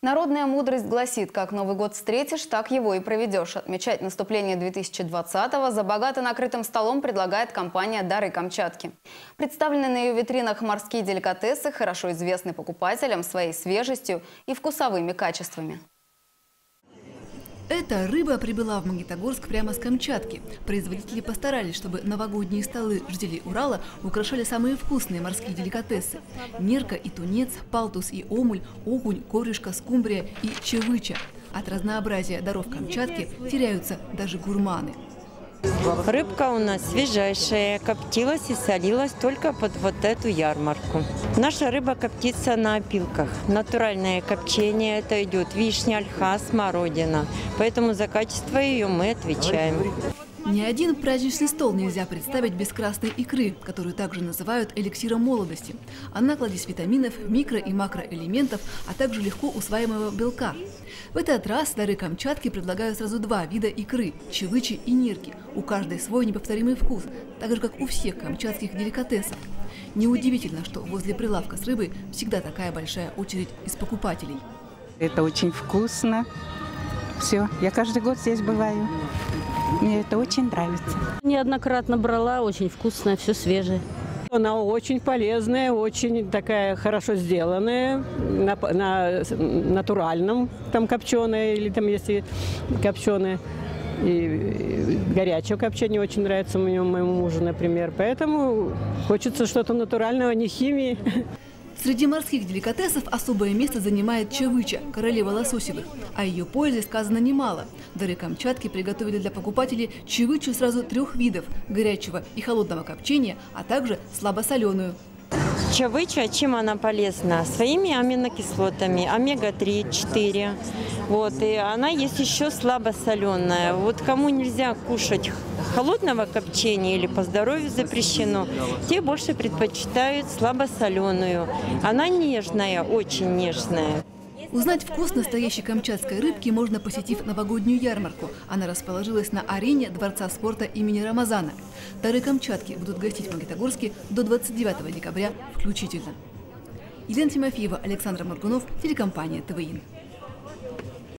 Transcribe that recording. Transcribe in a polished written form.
Народная мудрость гласит: как Новый год встретишь, так его и проведешь. Отмечать наступление 2020-го за богато накрытым столом предлагает компания «Дары Камчатки». Представлены на ее витринах морские деликатесы, хорошо известны покупателям своей свежестью и вкусовыми качествами. Эта рыба прибыла в Магнитогорск прямо с Камчатки. Производители постарались, чтобы новогодние столы жителей Урала украшали самые вкусные морские деликатесы. Нерка и тунец, палтус и омуль, окунь, корюшка, скумбрия и чевыча. От разнообразия даров Камчатки теряются даже гурманы. Рыбка у нас свежайшая, коптилась и солилась только под вот эту ярмарку. Наша рыба коптится на опилках. Натуральное копчение, это идет вишня, ольха, смородина. Поэтому за качество ее мы отвечаем. Ни один праздничный стол нельзя представить без красной икры, которую также называют эликсиром молодости. Она кладезь витаминов, микро- и макроэлементов, а также легко усваиваемого белка. В этот раз дары Камчатки предлагают сразу два вида икры – чевычи и нерки. У каждой свой неповторимый вкус, так же, как у всех камчатских деликатесов. Неудивительно, что возле прилавка с рыбой всегда такая большая очередь из покупателей. Это очень вкусно. Все, я каждый год здесь бываю. Мне это очень нравится. Неоднократно брала, очень вкусная, все свежее. Она очень полезная, очень такая хорошо сделанная, на натуральном, там копченая или там если копченая. И горячее копчение очень нравится моему мужу, например. Поэтому хочется что-то натурального, не химии. Среди морских деликатесов особое место занимает чевыча – королева лососевых. О ее пользе сказано немало. Дары Камчатки приготовили для покупателей чевычу сразу трех видов – горячего и холодного копчения, а также слабосоленую. Чевыча, чем она полезна? Своими аминокислотами, омега-3, 4. Вот, и она есть еще слабосоленая. Вот кому нельзя кушать холодного копчения или по здоровью запрещено, те больше предпочитают слабосоленую. Она нежная, очень нежная. Узнать вкус настоящей камчатской рыбки можно, посетив новогоднюю ярмарку. Она расположилась на арене Дворца спорта имени Рамазана. Дары Камчатки будут гостить в Магнитогорске до 29 декабря включительно. Елена Тимофеева, Александр Моргунов, телекомпания ТВИН.